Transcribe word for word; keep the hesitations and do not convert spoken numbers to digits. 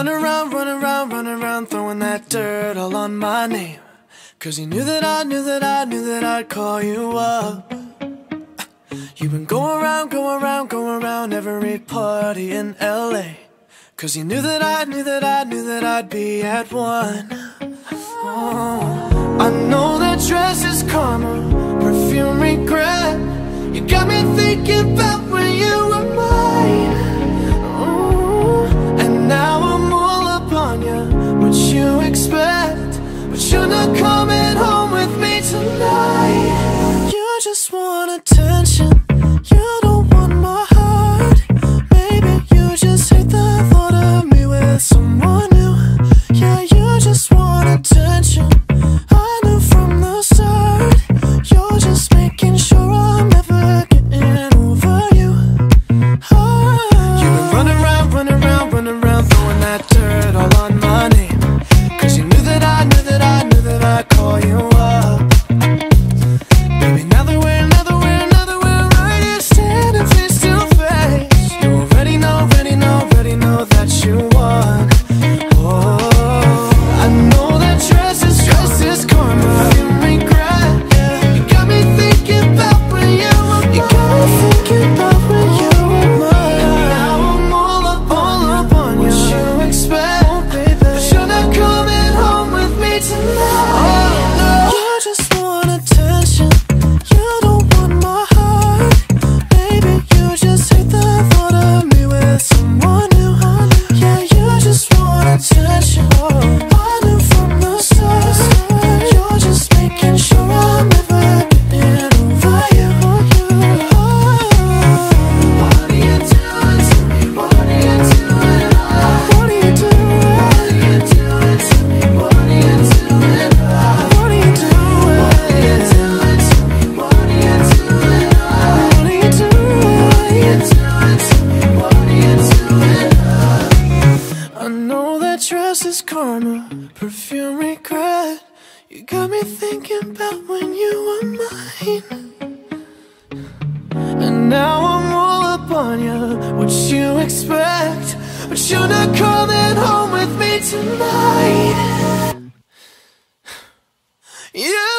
run around, run around, run around, throwing that dirt all on my name. Cause you knew that I knew that I knew that I'd call you up. You've been going around, going around, going around every party in L A. Cause you knew that I knew that I knew that I'd be at one. Oh, I know that dress is karma, perfume regret. You got me thinking about when you were mine. Oh, and now I'm all up on you. What you expect? But you're not coming home with me tonight. You just want attention. You don't want my heart. Maybe you just hate the thought of me with someone new. Yeah, you just want attention. I knew from the start. You're just making sure I'm never getting over you. Oh. You've been running around, running around, running around, throwing that dirt all on my name. Cause you knew that I knew that I knew that I'd call you up. Baby, now that we're, now that we're, now that we're right here standing face to face, you already know, already know, already know that you won. Oh, I know that dress is, dress is karma, you regret. Yeah. You got me thinking about when you were mine. You got me thinking about when you were mine. Now I'm all up, all up on you. What you expect? Oh, baby, but you're not coming home with me tonight. Oh, no. You just want attention. You don't want my heart. Baby, you just hate the thought of me with someone new. Yeah, you just want attention. I knew from the start. You're just making sure I'm never getting over you. What are you doing to me? What are you doing? What are you doing? What are you doing to me? What are you doing? What are you doing? What are you doing to me? What are you doing? What are you doing? What are you doing to me? What are you doing? I know that dress is karma, perfume regret. You got me thinking about when you were mine. And now I'm all up on you. What you expect? But you're not coming home with me tonight. Yeah.